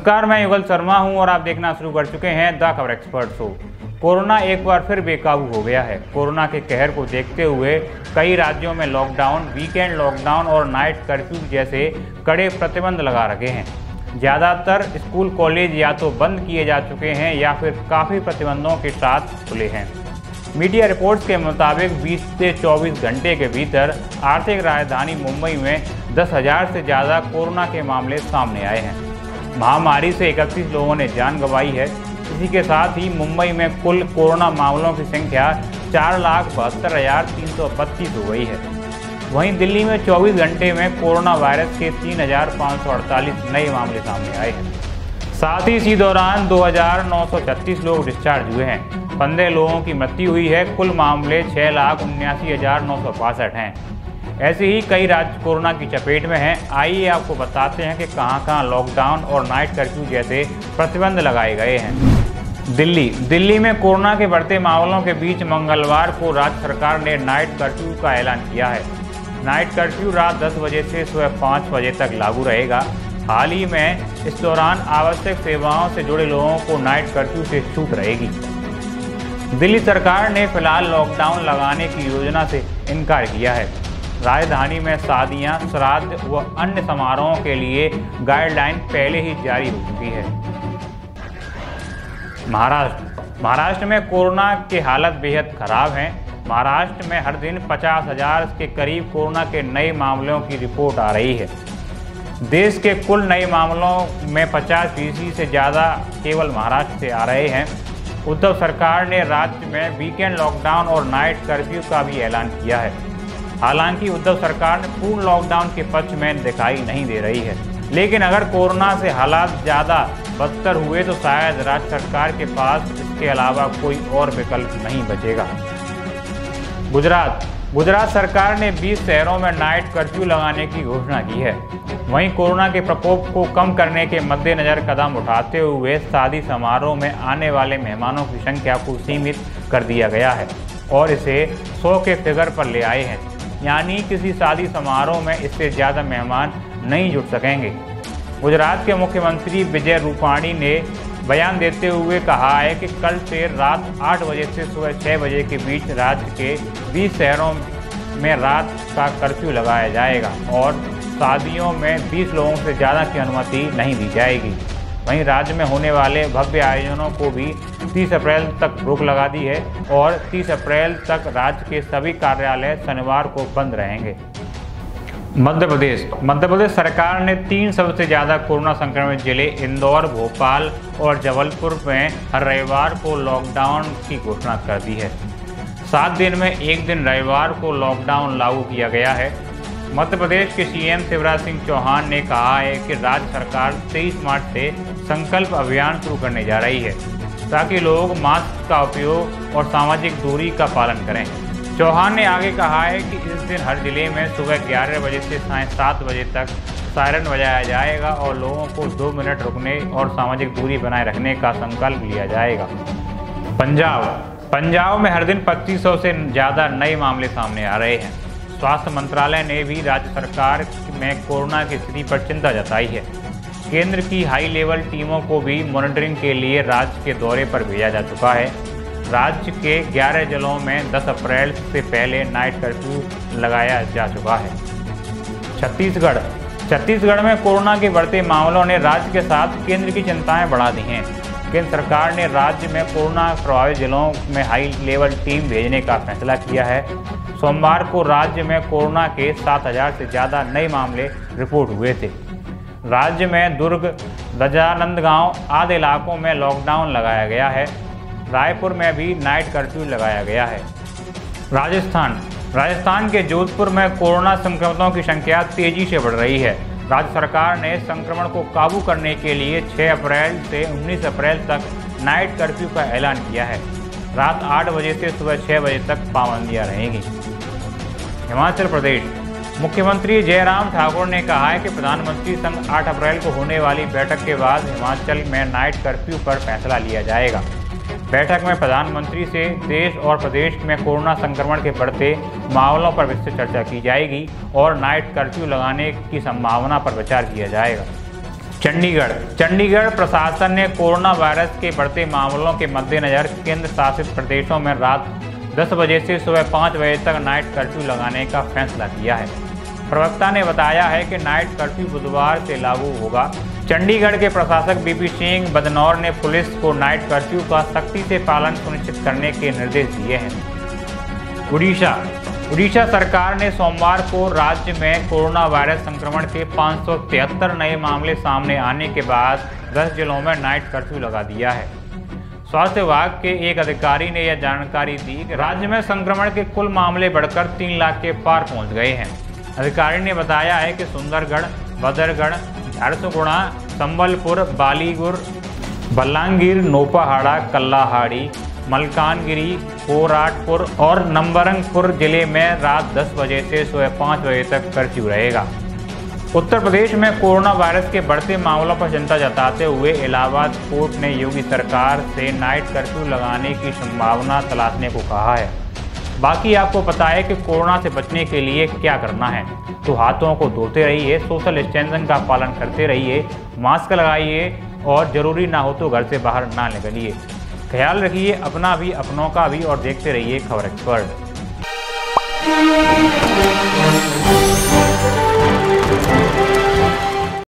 नमस्कार, मैं युगल शर्मा हूं और आप देखना शुरू कर चुके हैं द खबर एक्सपर्ट शो। कोरोना एक बार फिर बेकाबू हो गया है। कोरोना के कहर को देखते हुए कई राज्यों में लॉकडाउन, वीकेंड लॉकडाउन और नाइट कर्फ्यू जैसे कड़े प्रतिबंध लगा रखे हैं। ज़्यादातर स्कूल कॉलेज या तो बंद किए जा चुके हैं या फिर काफ़ी प्रतिबंधों के साथ खुले हैं। मीडिया रिपोर्ट्स के मुताबिक 20 से 24 घंटे के भीतर आर्थिक राजधानी मुंबई में 10,000 से ज़्यादा कोरोना के मामले सामने आए हैं। महामारी से 31 लोगों ने जान गंवाई है। इसी के साथ ही मुंबई में कुल कोरोना मामलों की संख्या 4,72,332 हो गई है। वहीं दिल्ली में 24 घंटे में कोरोना वायरस के 3,548 नए मामले सामने आए हैं। साथ ही इसी दौरान 2,936 लोग डिस्चार्ज हुए हैं। 15 लोगों की मृत्यु हुई है। कुल मामले 6,79,962 हैं। ऐसे ही कई राज्य कोरोना की चपेट में हैं। आइए आपको बताते हैं कि कहां-कहां लॉकडाउन और नाइट कर्फ्यू जैसे प्रतिबंध लगाए गए हैं। दिल्ली में कोरोना के बढ़ते मामलों के बीच मंगलवार को राज्य सरकार ने नाइट कर्फ्यू का ऐलान किया है। नाइट कर्फ्यू रात 10 बजे से सुबह 5 बजे तक लागू रहेगा। हाल ही में इस दौरान आवश्यक सेवाओं से जुड़े लोगों को नाइट कर्फ्यू से छूट रहेगी। दिल्ली सरकार ने फिलहाल लॉकडाउन लगाने की योजना से इनकार किया है। राजधानी में शादियां, श्राद्ध व अन्य समारोहों के लिए गाइडलाइन पहले ही जारी हो चुकी है। महाराष्ट्र में कोरोना की हालत बेहद खराब है। महाराष्ट्र में हर दिन 50,000 के करीब कोरोना के नए मामलों की रिपोर्ट आ रही है। देश के कुल नए मामलों में 50% से ज़्यादा केवल महाराष्ट्र से आ रहे हैं। उद्धव सरकार ने राज्य में वीकेंड लॉकडाउन और नाइट कर्फ्यू का भी ऐलान किया है। हालांकि उद्धव सरकार ने पूर्ण लॉकडाउन के पक्ष में दिखाई नहीं दे रही है, लेकिन अगर कोरोना से हालात ज़्यादा बदतर हुए तो शायद राज्य सरकार के पास इसके अलावा कोई और विकल्प नहीं बचेगा। गुजरात सरकार ने 20 शहरों में नाइट कर्फ्यू लगाने की घोषणा की है। वहीं कोरोना के प्रकोप को कम करने के मद्देनजर कदम उठाते हुए शादी समारोह में आने वाले मेहमानों की संख्या को सीमित कर दिया गया है और इसे 100 के फिगर पर ले आए हैं, यानी किसी शादी समारोह में इससे ज़्यादा मेहमान नहीं जुट सकेंगे। गुजरात के मुख्यमंत्री विजय रूपाणी ने बयान देते हुए कहा है कि कल से रात 8 बजे से सुबह 6 बजे के बीच राज्य के 20 शहरों में रात का कर्फ्यू लगाया जाएगा और शादियों में 20 लोगों से ज़्यादा की अनुमति नहीं दी जाएगी। वहीं राज्य में होने वाले भव्य आयोजनों को भी 30 अप्रैल तक रोक लगा दी है और 30 अप्रैल तक राज्य के सभी कार्यालय शनिवार को बंद रहेंगे। मध्य प्रदेश सरकार ने 3 सबसे ज़्यादा कोरोना संक्रमित जिले इंदौर, भोपाल और जबलपुर में हर रविवार को लॉकडाउन की घोषणा कर दी है। 7 दिन में एक दिन रविवार को लॉकडाउन लागू किया गया है। मध्य प्रदेश के सीएम शिवराज सिंह चौहान ने कहा है कि राज्य सरकार 23 मार्च से संकल्प अभियान शुरू करने जा रही है ताकि लोग मास्क का उपयोग और सामाजिक दूरी का पालन करें। चौहान ने आगे कहा है कि इस दिन हर जिले में सुबह 11 बजे से सायं 7 बजे तक सायरन बजाया जाएगा और लोगों को 2 मिनट रुकने और सामाजिक दूरी बनाए रखने का संकल्प लिया जाएगा। पंजाब में हर दिन 2500 से ज़्यादा नए मामले सामने आ रहे हैं। स्वास्थ्य मंत्रालय ने भी राज्य सरकार में कोरोना की स्थिति पर चिंता जताई है। केंद्र की हाई लेवल टीमों को भी मॉनिटरिंग के लिए राज्य के दौरे पर भेजा जा चुका है। राज्य के 11 जिलों में 10 अप्रैल से पहले नाइट कर्फ्यू लगाया जा चुका है। छत्तीसगढ़ में कोरोना के बढ़ते मामलों ने राज्य के साथ केंद्र की चिंताएं बढ़ा दी हैं। केंद्र सरकार ने राज्य में कोरोना प्रभावित जिलों में हाई लेवल टीम भेजने का फैसला किया है। सोमवार को राज्य में कोरोना के 7,000 से ज़्यादा नए मामले रिपोर्ट हुए थे। राज्य में दुर्ग, राजनांदगांव आदि इलाकों में लॉकडाउन लगाया गया है। रायपुर में भी नाइट कर्फ्यू लगाया गया है। राजस्थान के जोधपुर में कोरोना संक्रमितों की संख्या तेजी से बढ़ रही है। राज्य सरकार ने संक्रमण को काबू करने के लिए 6 अप्रैल से 19 अप्रैल तक नाइट कर्फ्यू का ऐलान किया है। रात 8 बजे से सुबह 6 बजे तक पाबंदियां रहेंगी। हिमाचल प्रदेश मुख्यमंत्री जयराम ठाकुर ने कहा है कि प्रधानमंत्री संग 8 अप्रैल को होने वाली बैठक के बाद हिमाचल में नाइट कर्फ्यू पर फैसला लिया जाएगा। बैठक में प्रधानमंत्री से देश और प्रदेश में कोरोना संक्रमण के बढ़ते मामलों पर विस्तृत चर्चा की जाएगी और नाइट कर्फ्यू लगाने की संभावना पर विचार किया जाएगा। चंडीगढ़ प्रशासन ने कोरोना वायरस के बढ़ते मामलों के मद्देनजर केंद्र शासित प्रदेशों में रात 10 बजे से सुबह 5 बजे तक नाइट कर्फ्यू लगाने का फैसला किया है। प्रवक्ता ने बताया है कि नाइट कर्फ्यू बुधवार से लागू होगा। चंडीगढ़ के प्रशासक बीपी सिंह बदनौर ने पुलिस को नाइट कर्फ्यू का सख्ती से पालन सुनिश्चित करने के निर्देश दिए हैं। उड़ीसा सरकार ने सोमवार को राज्य में कोरोना वायरस संक्रमण के 573 नए मामले सामने आने के बाद 10 जिलों में नाइट कर्फ्यू लगा दिया है। स्वास्थ्य विभाग के एक अधिकारी ने यह जानकारी दी कि राज्य में संक्रमण के कुल मामले बढ़कर 3 लाख के पार पहुंच गए हैं। अधिकारी ने बताया है कि सुंदरगढ़, बदरगढ़, झारसुगुड़ा, संबलपुर, बालीगुर, बल्लांगीर, नोपाहाड़ा, कल्लाहाड़ी, मलकानगिरी, कोराटपुर और नंबरंगपुर जिले में रात 10 बजे से सुबह 5 बजे तक कर्फ्यू रहेगा। उत्तर प्रदेश में कोरोना वायरस के बढ़ते मामलों पर चिंता जताते हुए इलाहाबाद कोर्ट ने योगी सरकार से नाइट कर्फ्यू लगाने की संभावना तलाशने को कहा है। बाकी आपको पता है कि कोरोना से बचने के लिए क्या करना है, तो हाथों को धोते रहिए, सोशल डिस्टेंसिंग का पालन करते रहिए, मास्क लगाइए और जरूरी ना हो तो घर से बाहर ना निकलिए। ख्याल रखिए अपना भी, अपनों का भी और देखते रहिए खबर एक्सपर्ट।